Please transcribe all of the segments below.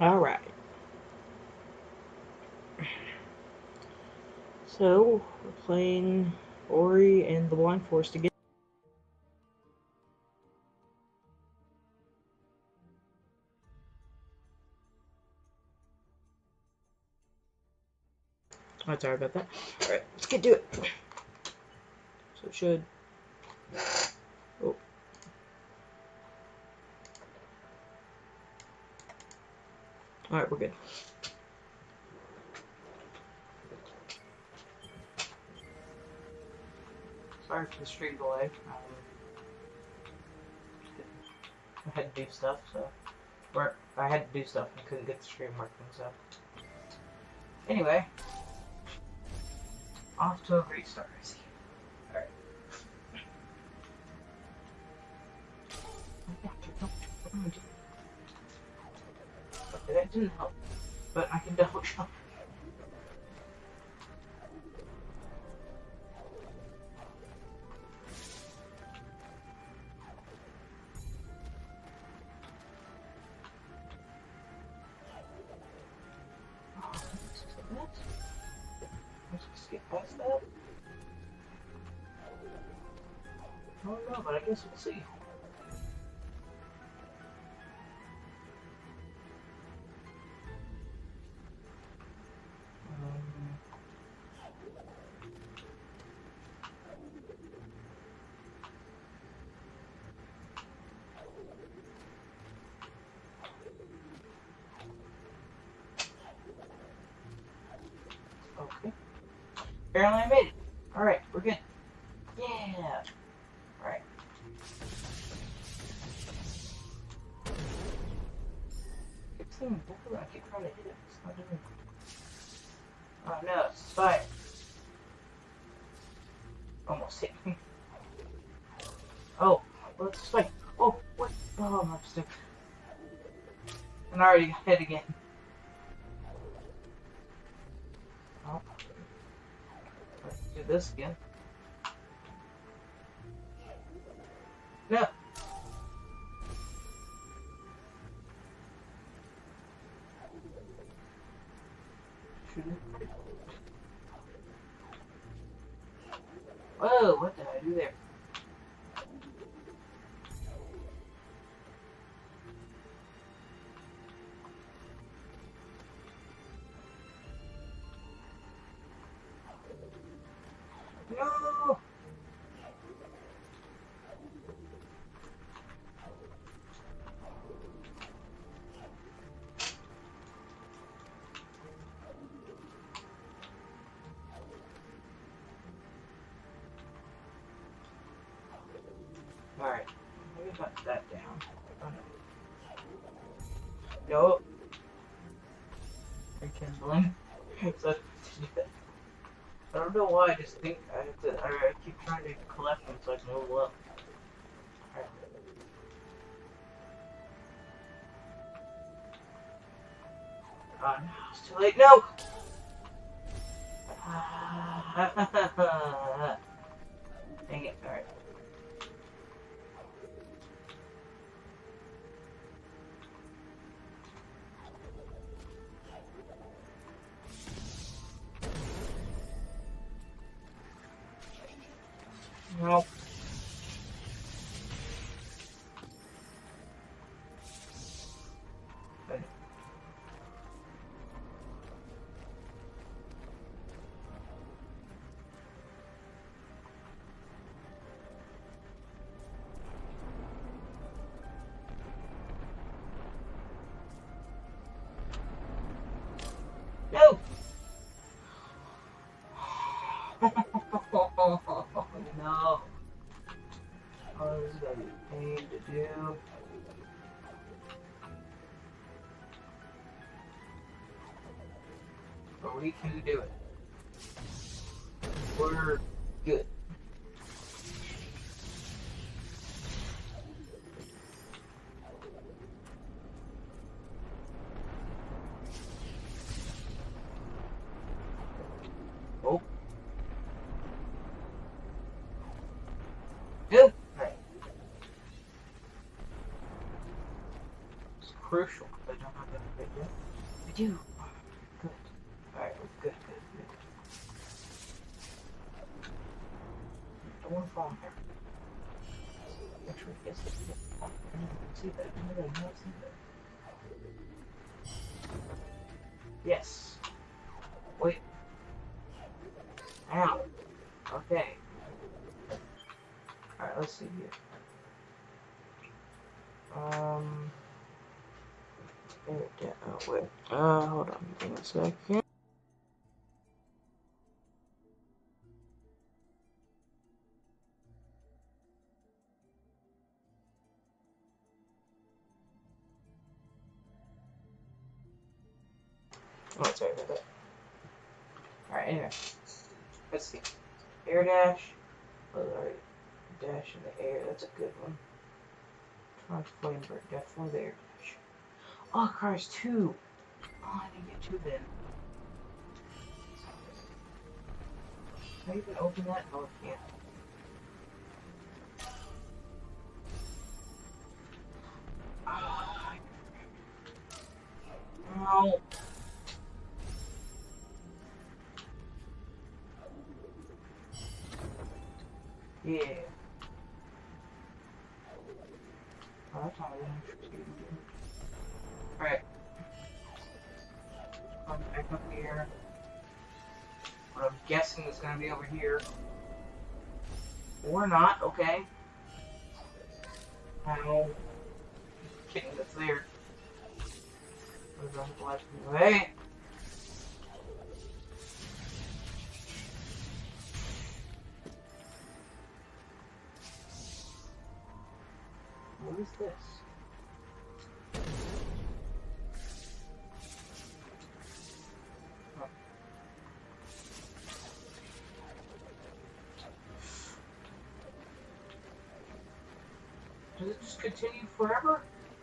Alright. So, we're playing Ori and the Blind Forest again. Oh, sorry about that. Alright, let's get to it. So it should... Oh. Alright, we're good. Sorry for the stream delay. I had to do stuff, so... I had to do stuff and couldn't get the stream working, so... Anyway. Off to a great start, I see. Alright. Okay, that didn't help. But I can double jump. Let's get past that. I don't know, but I guess we'll see. Okay. Apparently I made it. Alright, we're good. Yeah! Alright. Keep seeing blue, I keep trying to hit it. It's not doing it. Oh no, it's fire. Almost hit me. Oh, let's fight. Oh, what? Oh, I'm stuck. And I already got hit again. Oh. Let's do this again. No. Shoot it. Whoa, what did I do there? No! Alright, let me put that down. Oh no. Yo! Rekindling. So, I don't know why, I just think I have to. I keep trying to collect them so I can level up. Alright. Oh no, it's too late. No! Dang it, alright. Nope. No! No. Oh, this is gonna be a pain to do. But we can do it. We're good. Oh. Good. Right. It's crucial. I I'm not gonna fit yet. I do. Good. Alright, good. Don't want to fall in there. Actually, yes, I didn't see that. I did not see that. Yes. Wait. Ow. Okay. Alright, let's see here. Wait. Hold on. Give me a second. Oh, sorry about that. Alright, anyway. Let's see. Air dash. Oh, alright. Dash in the air. That's a good one. Charge flame bird. Definitely the air dash. Oh, cars 2. Oh, I didn't get 2 then. Can I even open that? Oh, I can't. No. Yeah. Oh, that's not really interesting. Alright. Come back up here. What I'm guessing is going to be over here. Or not, okay. Ow. Kidding, that's there. What about the last one? Hey! What is this? Does it just continue forever?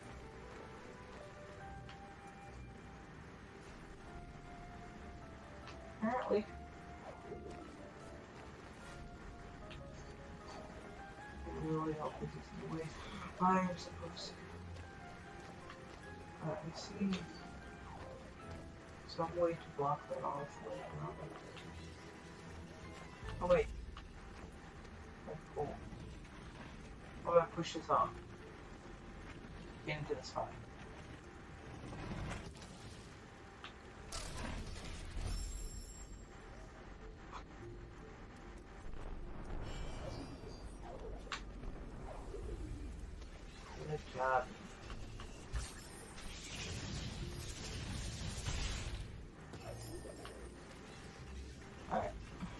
Apparently. It really helps if it's the way I am supposed to. Alright, let's see. Some way to block that off. Oh wait. That's cool. I'm gonna push this off. Get into this fire. Good job. Alright.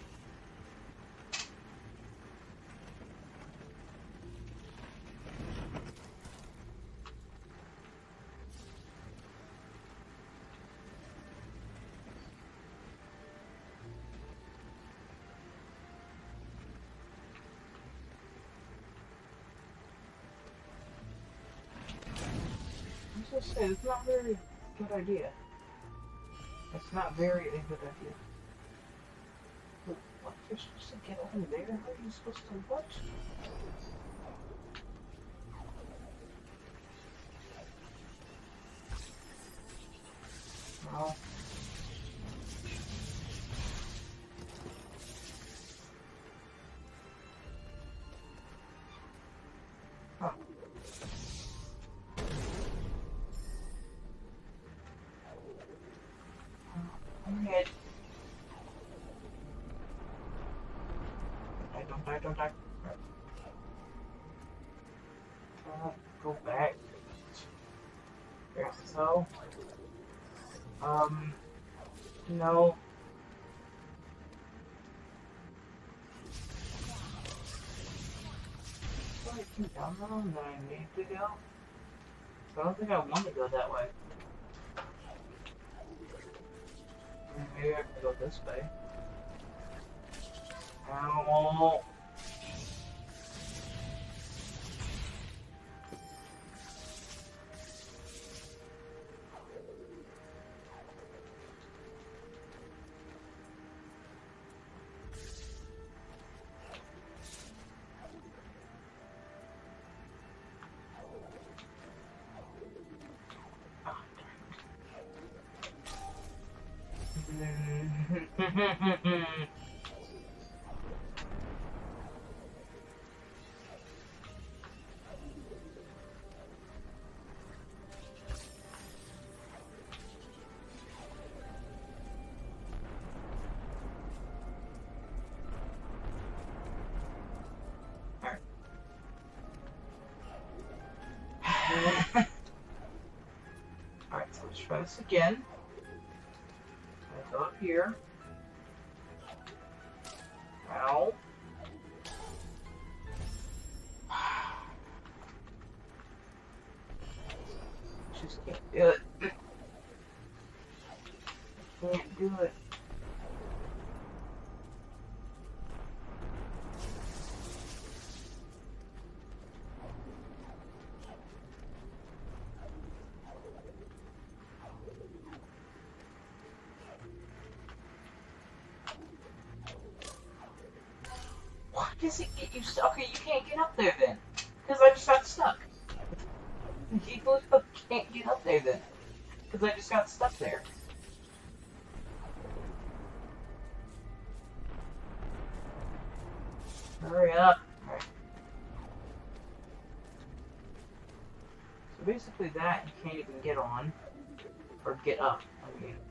I'm just saying, it's not very good idea. It's not very a good idea. What? You're supposed to get over there? How are you supposed to what? No. Huh. I'm hit. Don't die. Go back. There's so. No. So I keep down the road that I need to go. So I don't think I want to go that way. Maybe I can go this way. Ow. Alright, so let's try this again. I'll go up here. Ow. Just can't do it. Can't do it. Why does it get you stuck? Okay, you can't get up there then. Because I just got stuck. You can't get up there then. Because I just got stuck there. Hurry up. Alright. So basically that you can't even get on. Or get up, I mean.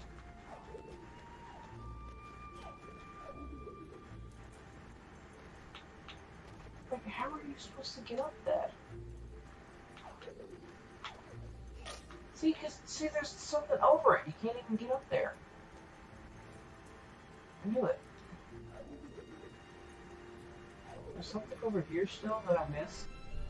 Like, how are you supposed to get up that? See, there's something over it. You can't even get up there. I knew it. There's something over here still that I missed.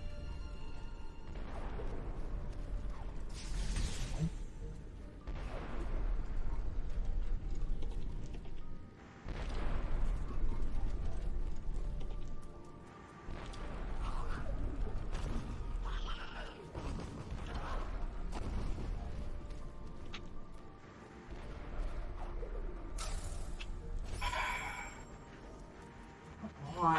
On.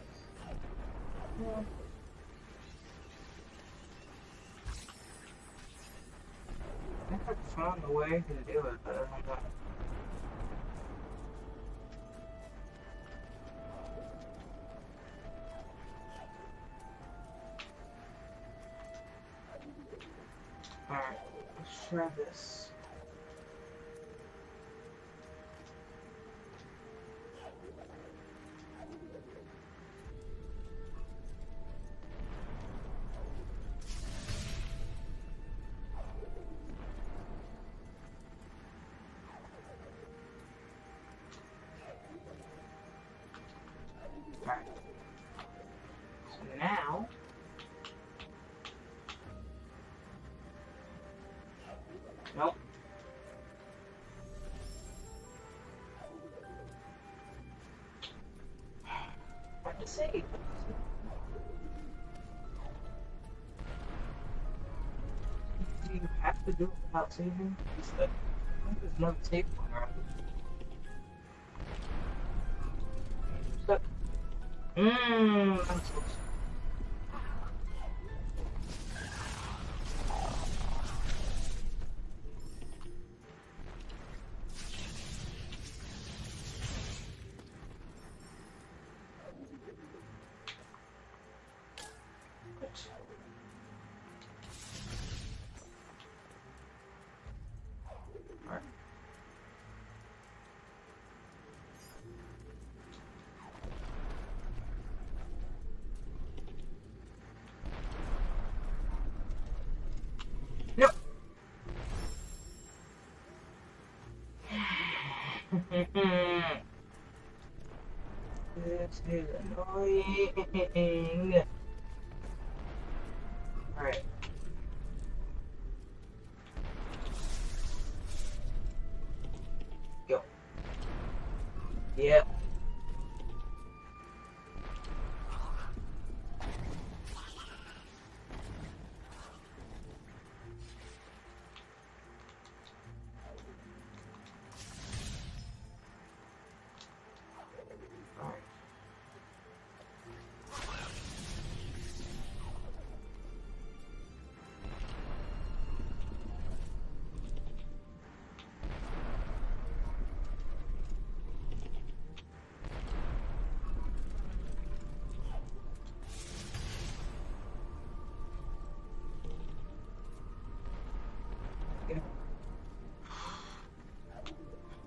I think I found a way to do it, but I don't know. Alright, let's try this. Alright. So now... Nope. What to say? Do you have to do it without saving? I think there's no save point around it. Stuck. I'm so Alright. Nope. This is annoying. Alright. Go. Yep. Alright.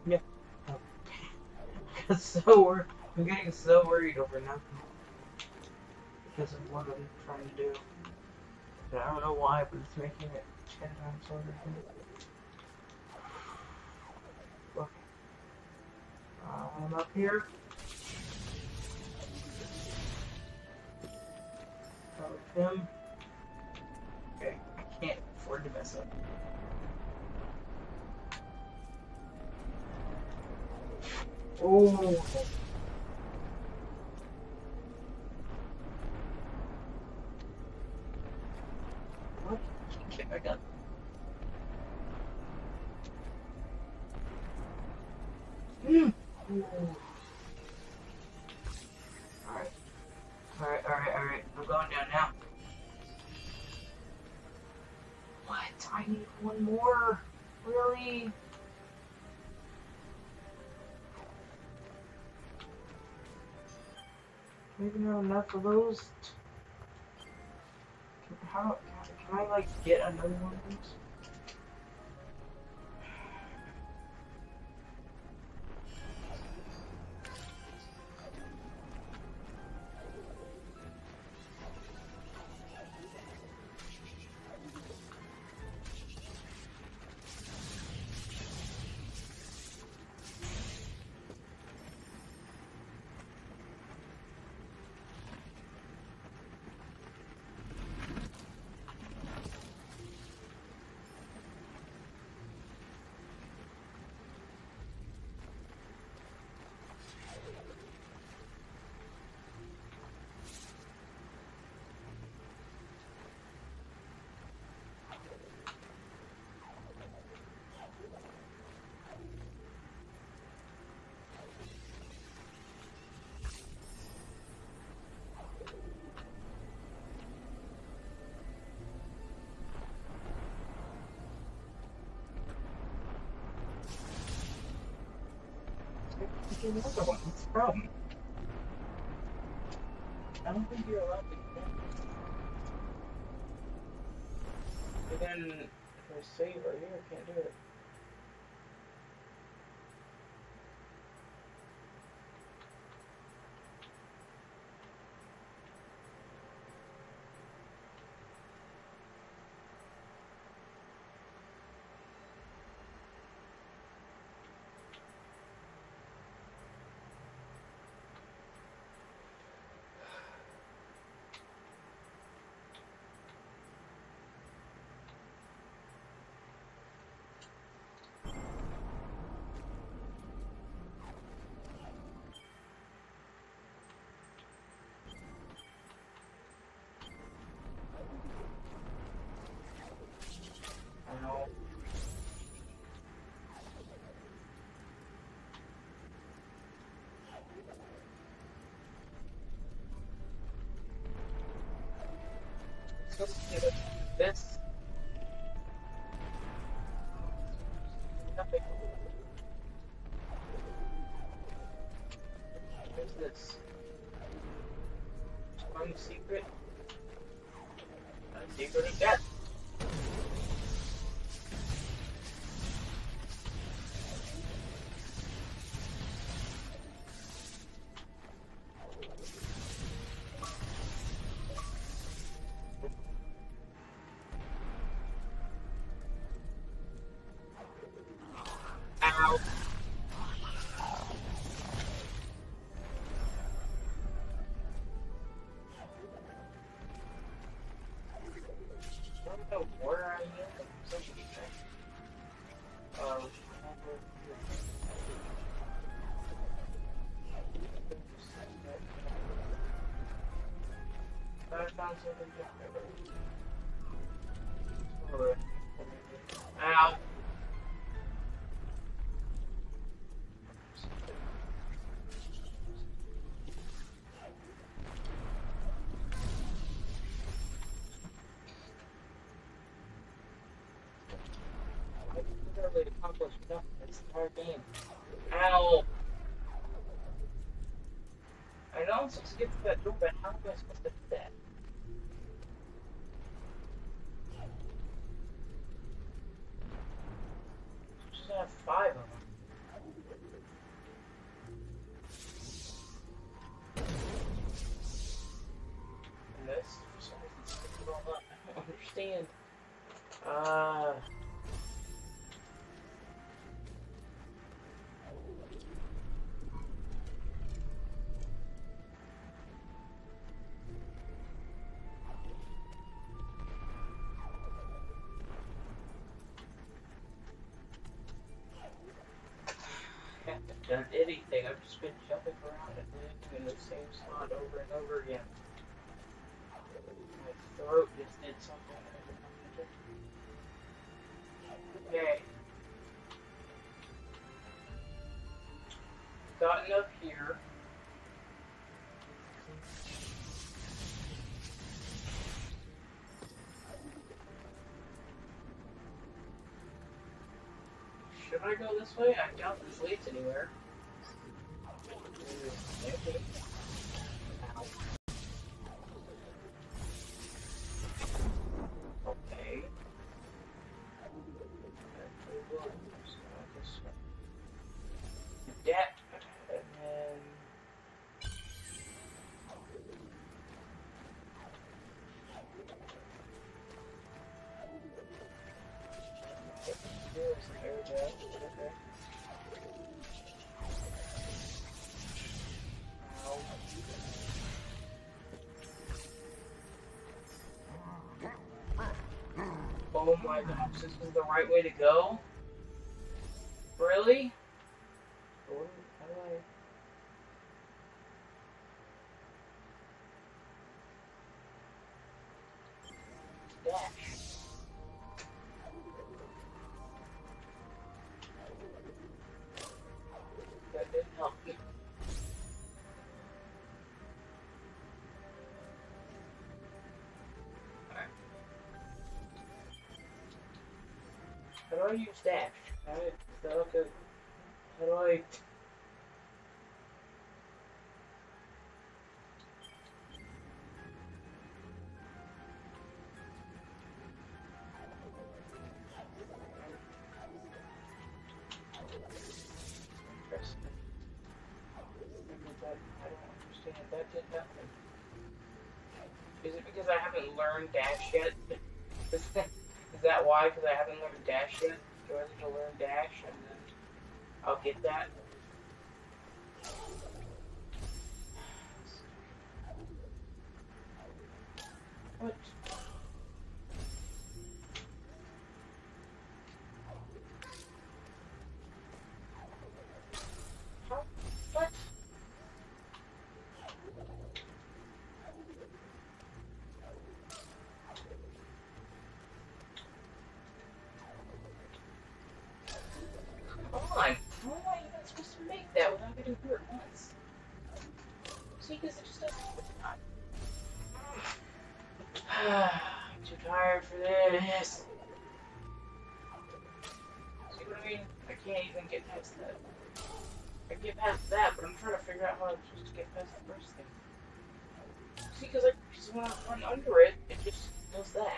Yeah. So I'm getting so worried over nothing because of what I'm trying to do. And I don't know why, but it's making it 10 times harder. Look, I'm up here. With him. Okay, I can't afford to mess up. Oh. What? Okay, I got. Alright. Alright. I'm going down now. What? I need one more. Really? Maybe not enough of those. How can I like get another one of these? Another one. What's the problem? I don't think you're allowed to do that. But then, if I save right here, I can't do it. I know. It's supposed to do this. Nothing. What's this? One secret. A secret of death. Ow. I don't know where I am. I found something different. Ow. I literally accomplished nothing this entire game. Ow. I know I'm supposed to get to that door, but how am I supposed to do that? Just have 5 of them. done anything. I've just been jumping around and living in the same spot over and over again. My throat just did something. Okay. Gotten up here. Should I go this way? I doubt this leads anywhere. Ow. Okay. That, and then... There's an air jet. Okay. Ow. Oh my gosh, this is the right way to go? Really? How do I... Dash. That didn't help me. Alright. How do I use dash? Okay. How do I... Interesting. I don't understand. That did nothing. Is it because I haven't learned dash yet? Is that why? Because I haven't learned dash yet? Do I need to learn dash and then I'll get that? What? How? What? Come on. How am I even supposed to make that without getting hurt once? See, because it just doesn't... I'm too tired for this. See what I mean? I can't even get past that. I get past that, but I'm trying to figure out how I'm supposed to get past the first thing. See, because when I run under it, it just does that.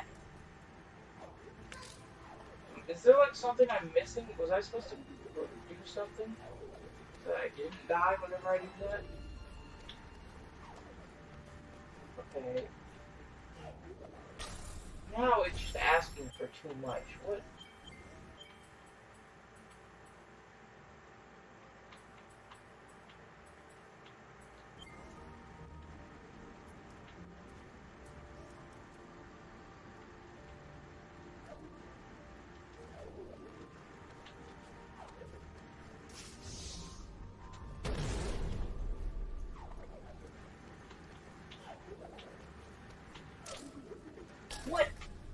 Is there like something I'm missing? Was I supposed to do something so that I didn't die whenever I did that? Okay. Now it's just asking for too much. What? What?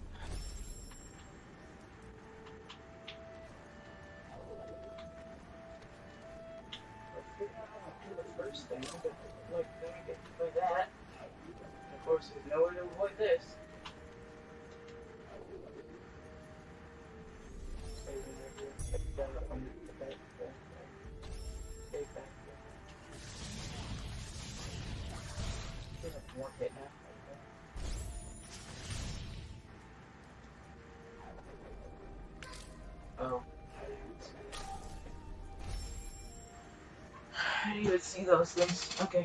I figured out how to do the first thing, but like then I get to play that. And of course, there's nowhere to avoid this. More hit now. Oh. I didn't even see those things. Okay.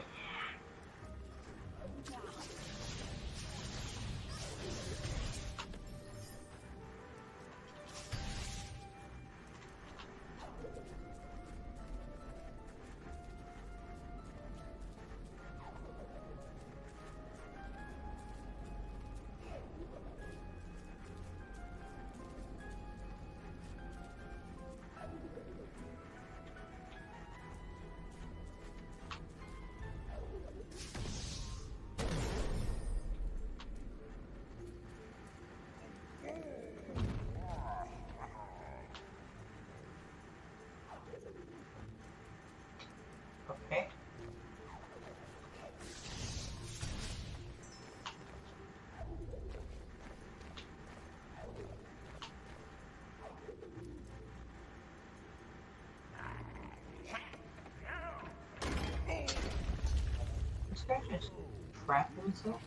craft himself?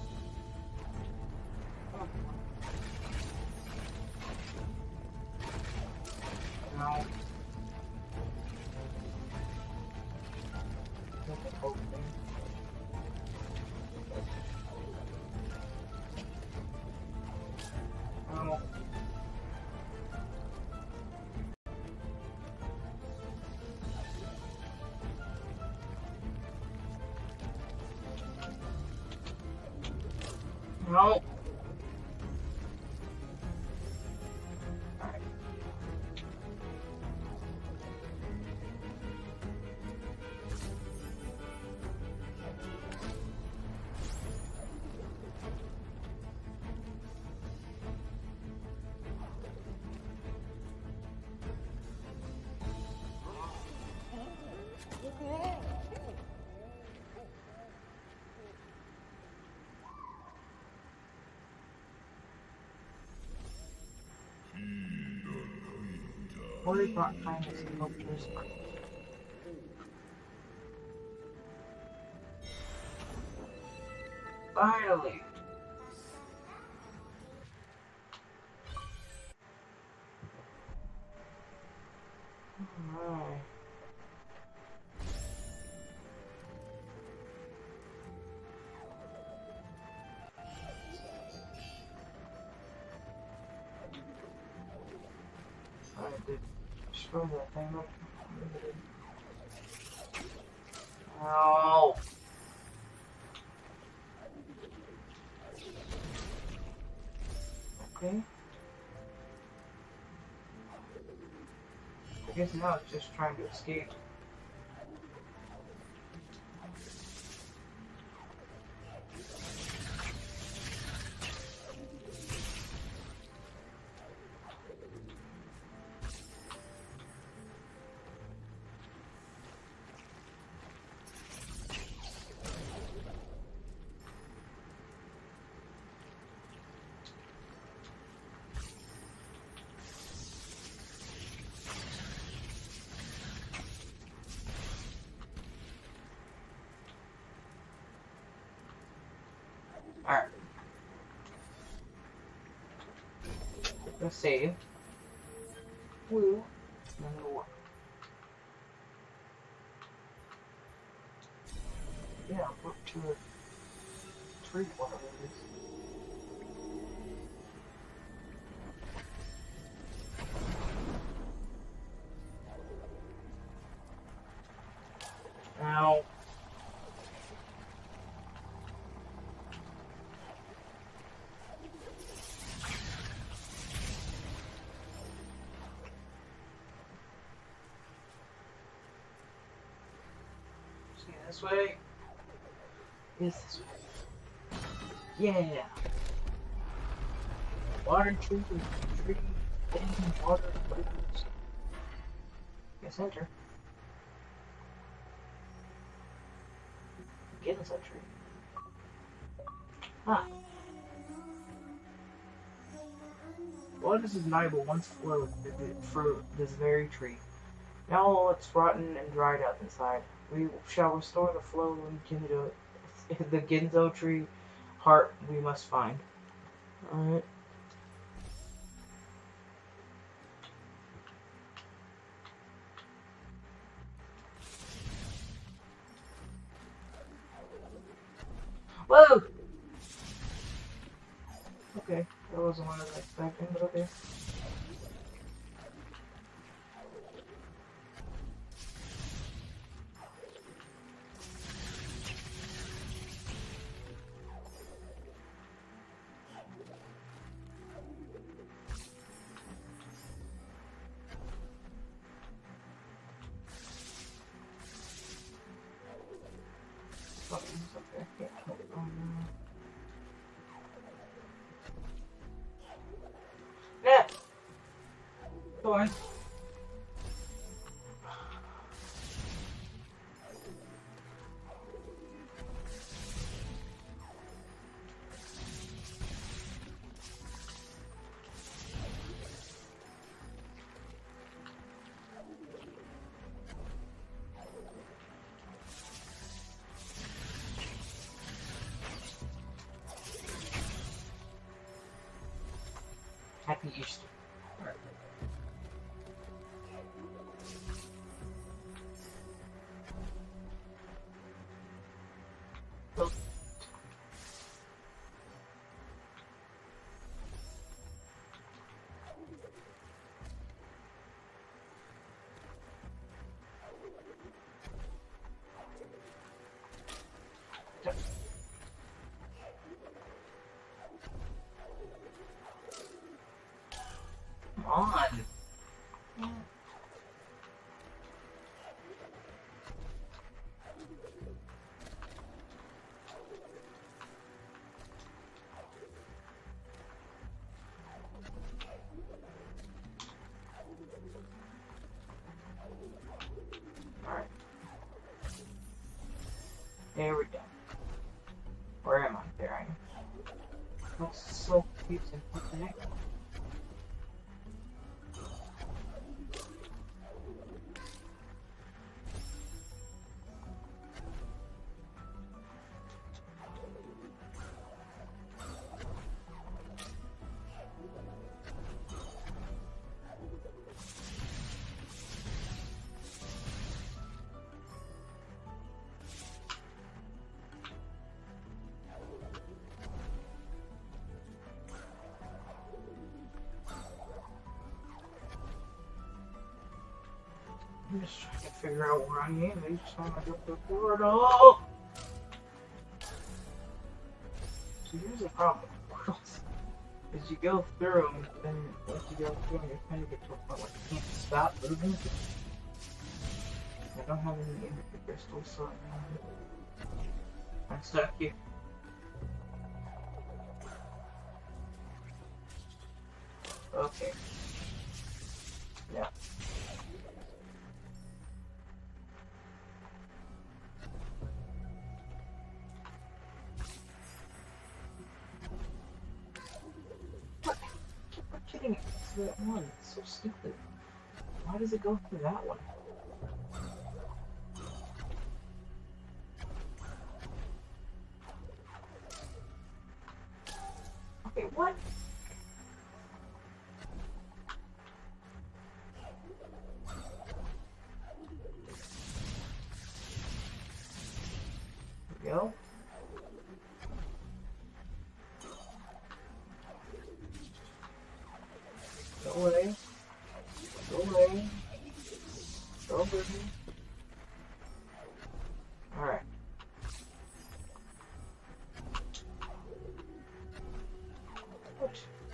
No. No. No. Holy brought kindness and hope to his heart. Finally! Alright. I did destroy that thing up. No! Okay. I guess now it's just trying to escape. Alright. Let's save. Woo. No. Yeah, look to a tree, whatever it is. Ow. This way. Yes, this way. Yeah. Water tree, water, trees. Guess enter. Get inside tree. Huh. Blood is invaluable once flowed for this very tree. Now it's rotten and dried up inside. We shall restore the flow in Ginzo, the Ginzo tree heart we must find. Alright. Whoa! Okay, that wasn't what I was expecting, but okay. Something's up there. Yeah. Yeah. Go on. There we go. Where am I? There I am. That's so confusing. What the heck? I'm just trying to figure out where I am. I just want to go to the portal. So here's the problem with portals. As you go through them, then once you go through them, you kind of get to a point where you can't stop moving. I don't have any energy crystals, so I'm stuck here. Okay. Yeah. Kidding it to that one. It's so stupid. Why does it go through that one? Okay, what? There we go. Go away. Go away. Go away. Alright. What?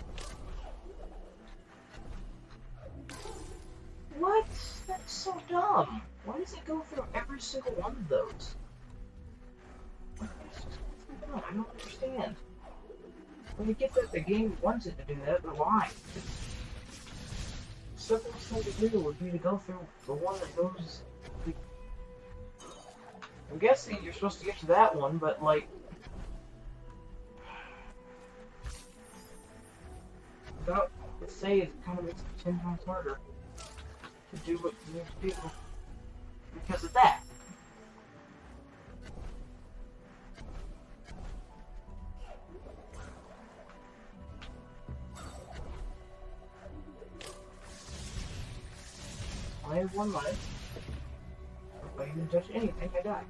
What? That's so dumb. Why does it go through every single one of those? I don't understand. When you get that the game wants it to do that, but why? Simplest thing to do would be to go through the one that goes. I'm guessing you're supposed to get to that one, but like. Without, let's say it kind of makes it 10 times harder to do what you need to do because of that. I have one life. If I even touch anything, I die.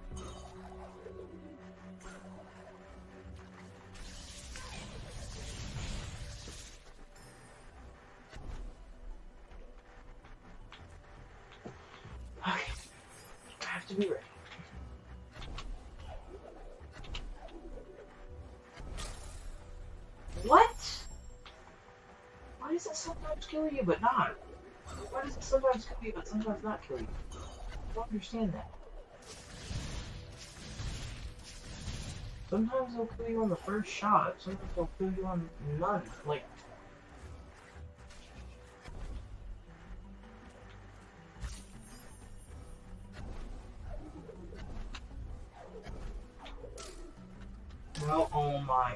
Okay. I have to be ready. What? Why does it sometimes kill you but not? Why does it sometimes kill you but sometimes not kill you? I don't understand that. Sometimes they'll kill you on the first shot, sometimes they'll kill you on none. Like, well, oh my.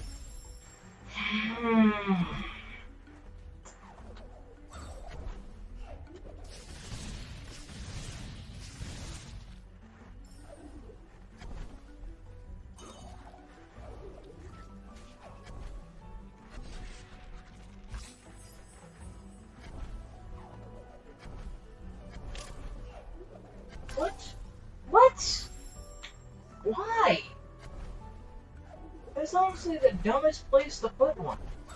What? What? Why? That's honestly the dumbest place to put one.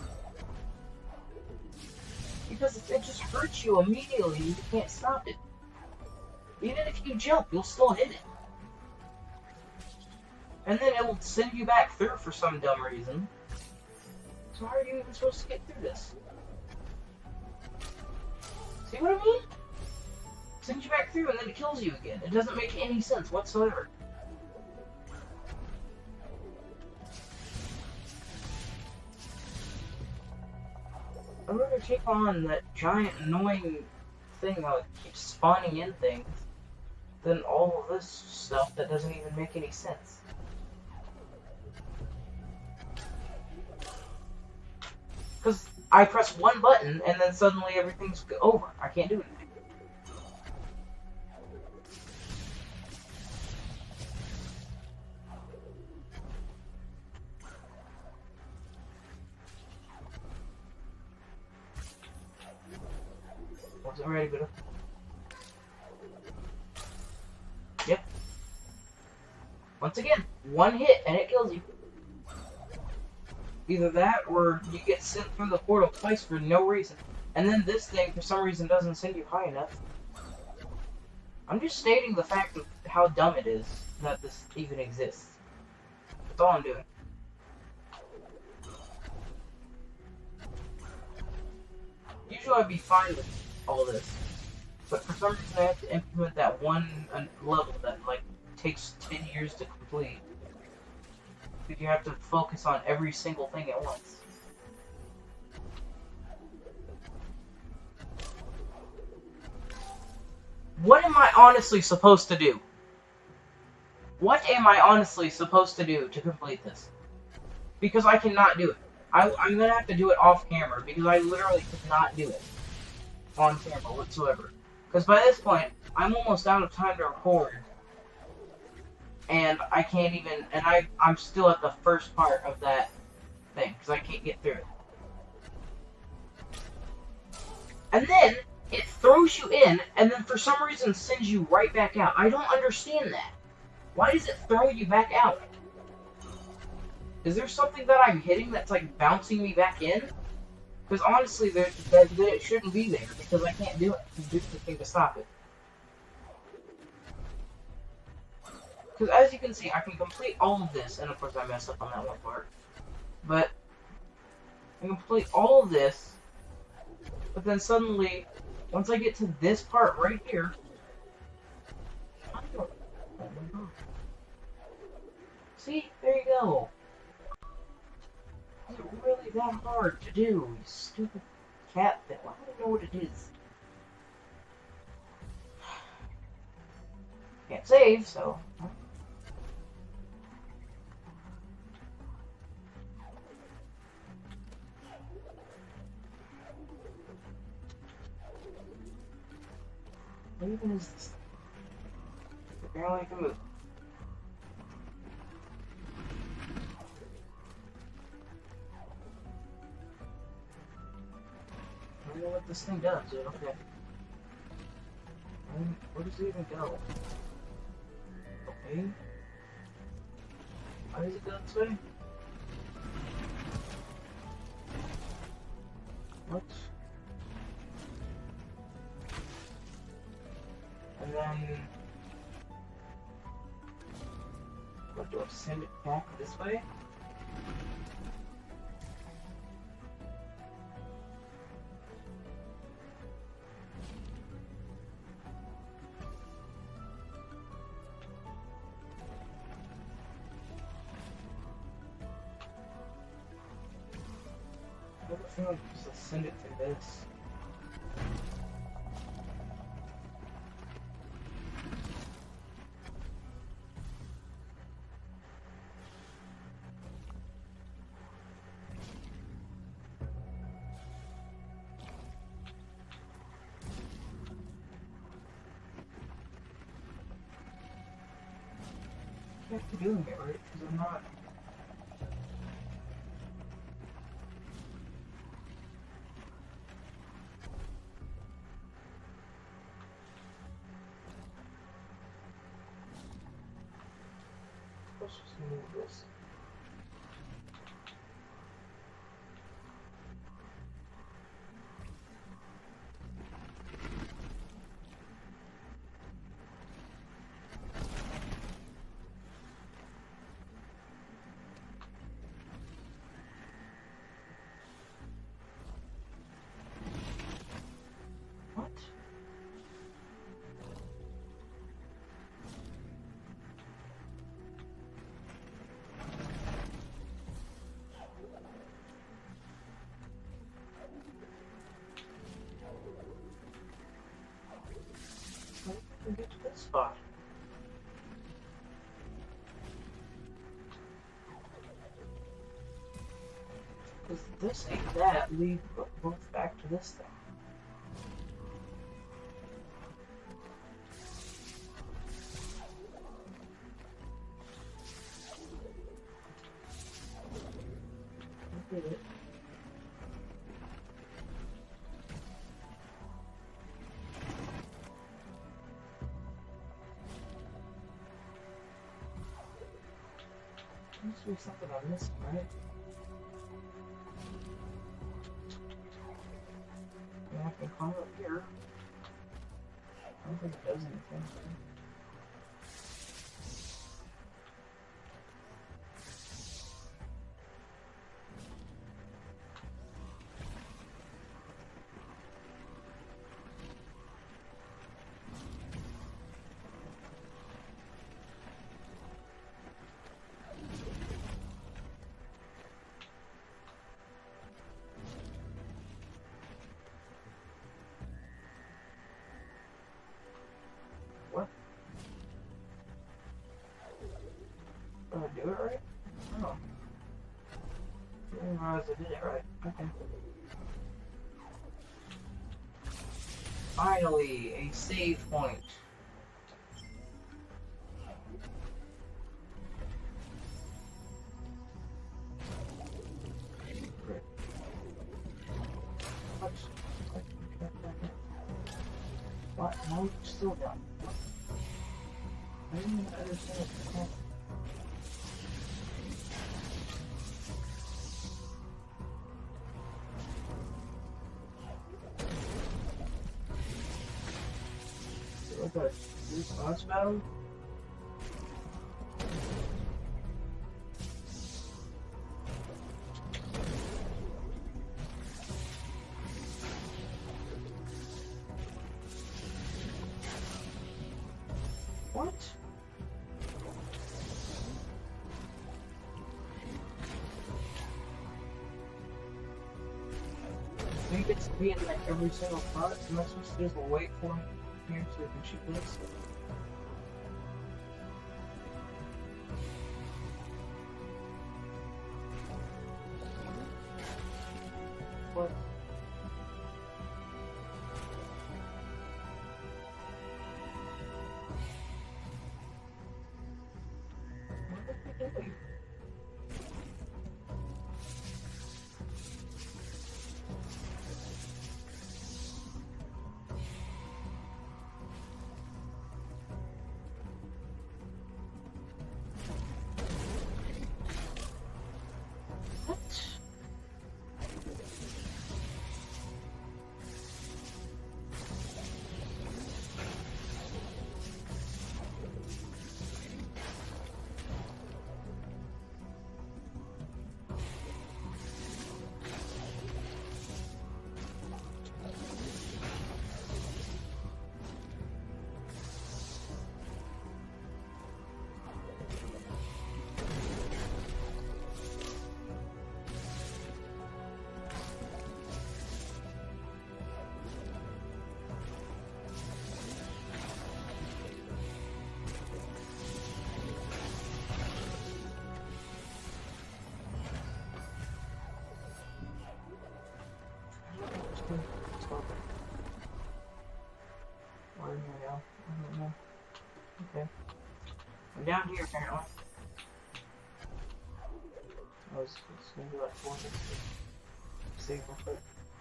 Because it just hurts you immediately and you can't stop it. Even if you jump, you'll still hit it. And then it will send you back through for some dumb reason. So how are you even supposed to get through this? See what I mean? Sends you back through and then it kills you again. It doesn't make any sense whatsoever. I'd rather take on that giant annoying thing that keeps spawning in things than all of this stuff that doesn't even make any sense. Because I press one button and then suddenly everything's over. I can't do anything. Wasn't ready, but yep. Once again, one hit and it kills you. Either that or you get sent through the portal twice for no reason. And then this thing, for some reason, doesn't send you high enough. I'm just stating the fact of how dumb it is that this even exists. That's all I'm doing. Usually I'd be fine with all this. But for some reason I have to implement that one level that, like, takes 10 years to complete. Because you have to focus on every single thing at once. What am I honestly supposed to do? What am I honestly supposed to do to complete this? Because I cannot do it. I'm gonna have to do it off camera, because I literally could not do it on camera whatsoever. Because by this point, I'm almost out of time to record. And I can't even, and I'm still at the first part of that thing, because I can't get through it. And then, it throws you in, and then for some reason sends you right back out. I don't understand that. Why does it throw you back out? Is there something that I'm hitting that's like bouncing me back in? Because honestly, that it shouldn't be there, because I can't do anything to stop it. Because as you can see, I can complete all of this, and of course I messed up on that one part. But I can complete all of this, but then suddenly, once I get to this part right here, I don't, oh my god. See, there you go. Is it really that hard to do, you stupid cat thing? I don't know what it is. Can't save, so. What even is this? Apparently I can move. I don't know what this thing does, but okay. Where does it even go? Okay. Why does it go this way? What? And then... what, do I send it back this way? I have a feeling I'm supposed to send it to this. I have to doing it, right? Because I'm not. Let's just move this. What? How did I get to this spot? Because this and that lead both back to this thing. Look at it. There must be something I'm missing, right? I can climb up here. I don't think it does anything. What? Did I do it right? Oh. I didn't realize I did it right. Okay. Finally, a save point. What? No, still done. I didn't even understand it. Like a this boss battle? What? He gets to be in like every single part. Am I supposed to just wait for him here so we can shoot this? What? What are we doing? Where am I now? I don't know. Okay. I'm down here apparently. I was gonna do like 460. Save real quick.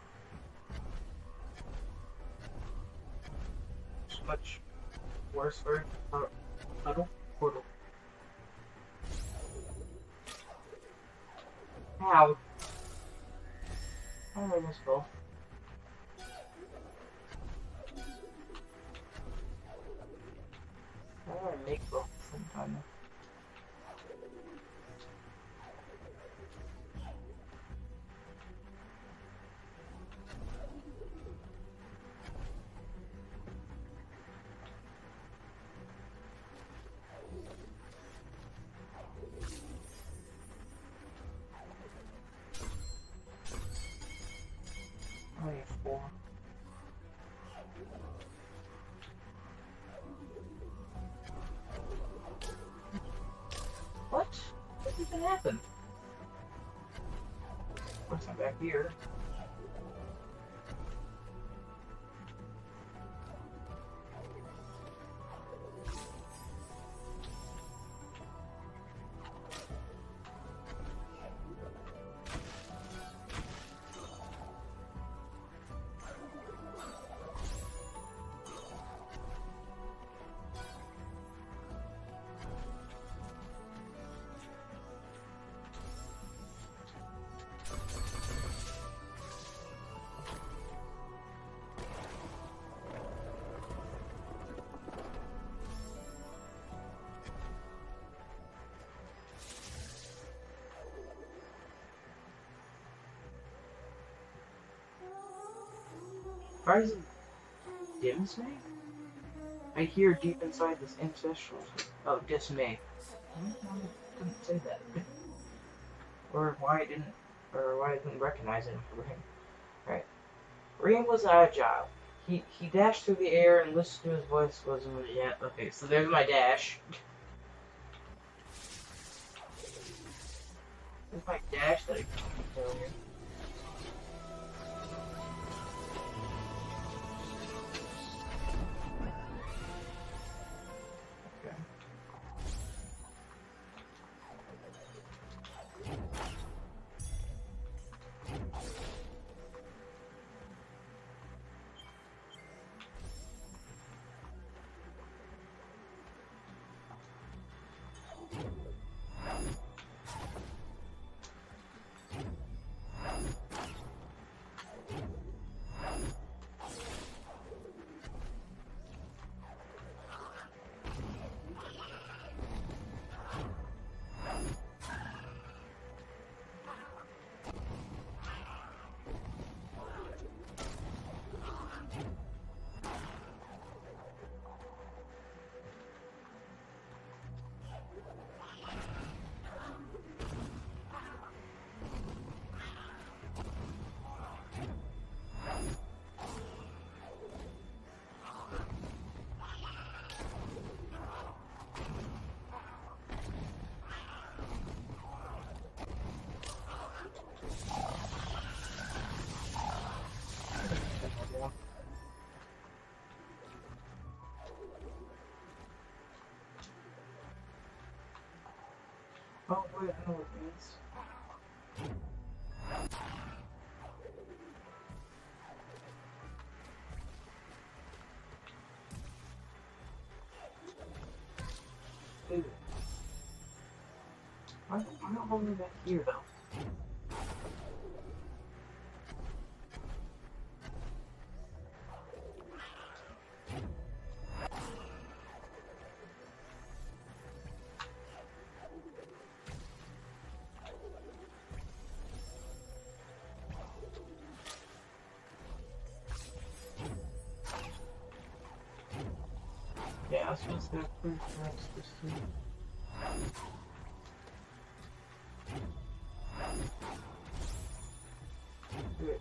It's much worse for puddle. Portal. How? How did I miss both? How do I make both at the same time? I need 4. What? What even happened? course, I'm back here. Why is it dismay? I hear deep inside this ancestral. Oh, dismay. I didn't say that. Or why I didn't recognize it in Reem. Right. Reem was agile. He dashed through the air and listened to his voice. Yeah. Okay. So there's my dash. There's my dash that I can't tell you. Oh, wait, I know what it means. Dude. I'm not holding back here, though. Yeah, I was supposed to have proof perhaps this too. Good.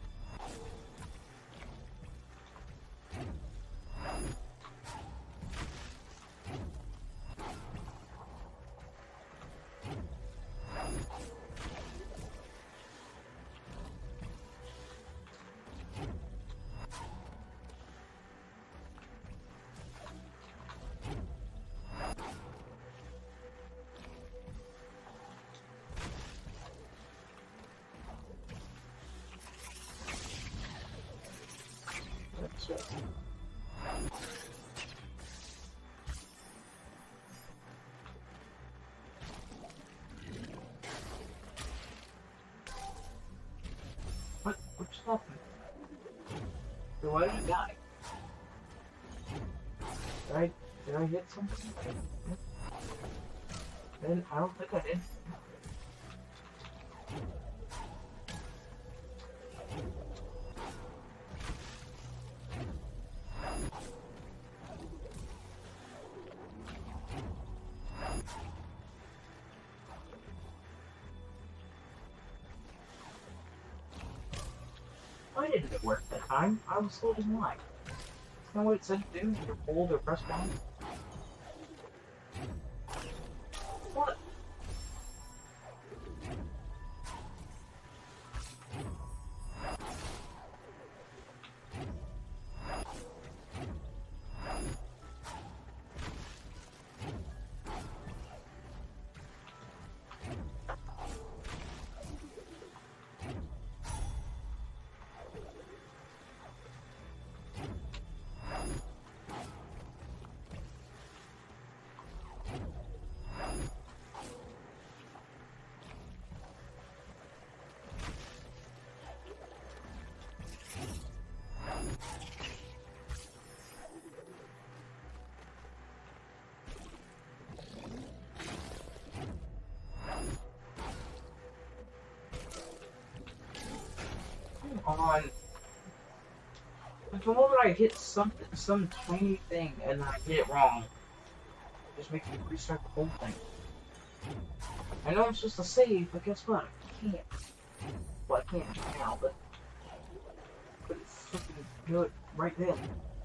That's it. What just happened? So why did I die? Did I hit something? I don't think I did. Why didn't it work that time? I was holding line. Isn't that what it said to do? Either hold or press down? What? on. Like the moment I hit some tiny thing and I hit it wrong, it just makes me restart the whole thing. I know I'm supposed to save, but guess what? I can't. Well, I can't now, but freaking do it right then.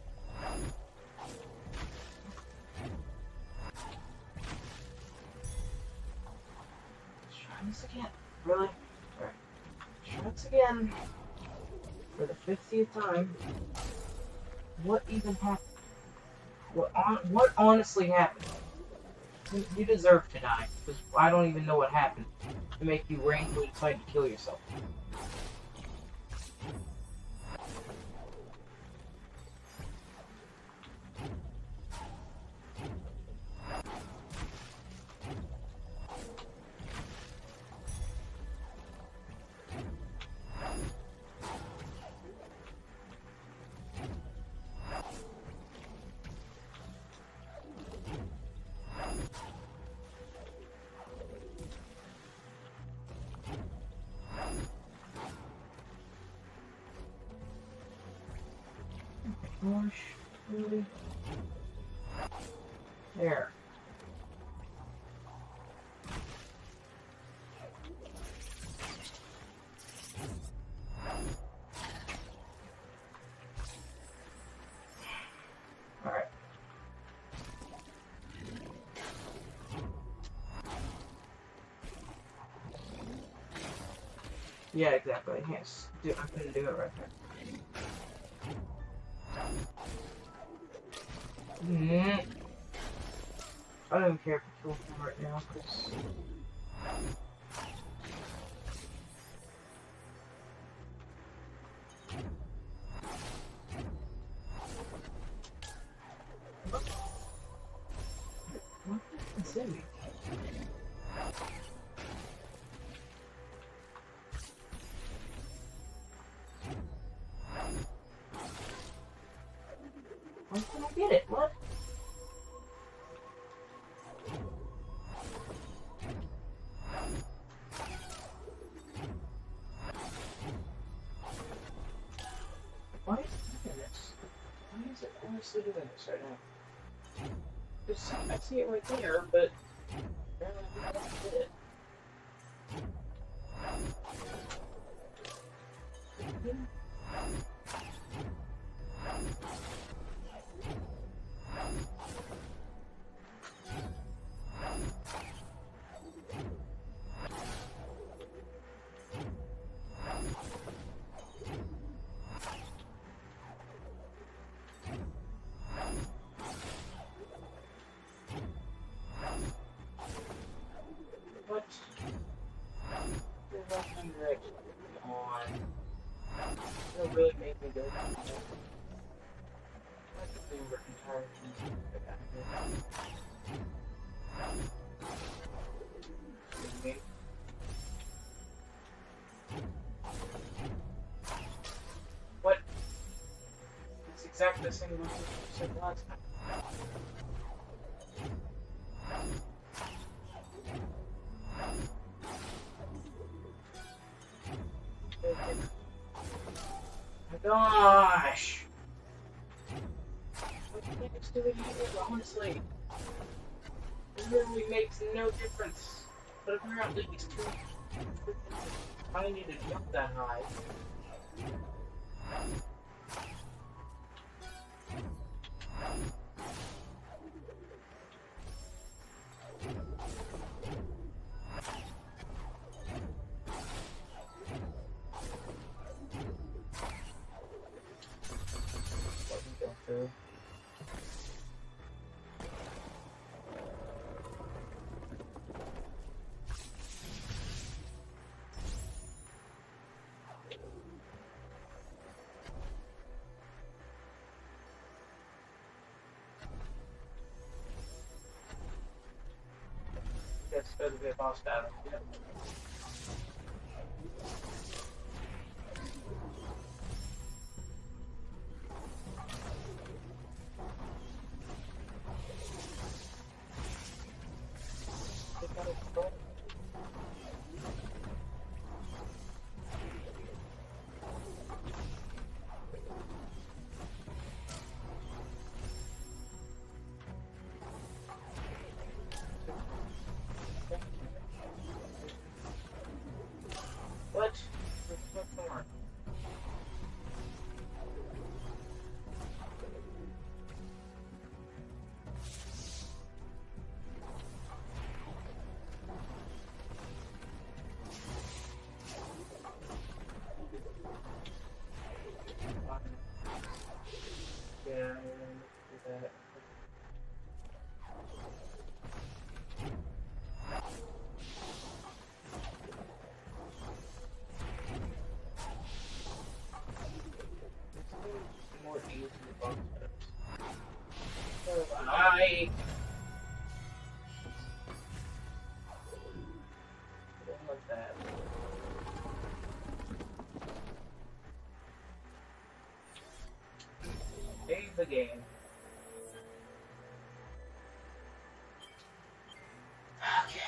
Let's try this again. Really? Alright. Try this again. For the 50th time. What even happened? What honestly happened? You deserve to die, because I don't even know what happened to make you randomly decide to kill yourself. Gosh, really? There. Alright. Yeah, exactly. Yes. I couldn't do it right there. I don't even care if I kill him right now, because... What is it? Why can't I get it? What? Why is it doing this? Why is it honestly doing this right now? I see it right there, but apparently I can't get it. What? You're rushing right on. It'll really make me go. I think we're entirely What? It's exactly the same one you said last time. Oh my gosh! What the heck is doing here? Honestly, it literally makes no difference. But apparently he's too tiny to jump that high. That's supposed to be a boss battle. Yep. Bye. Don't like that. Save the game. Okay.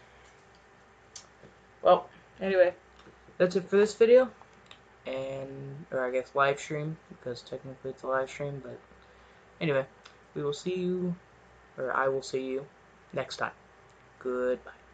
Well, anyway, that's it for this video. Or I guess live stream, because technically it's a live stream, but anyway, we will see you, or I will see you next time. Goodbye.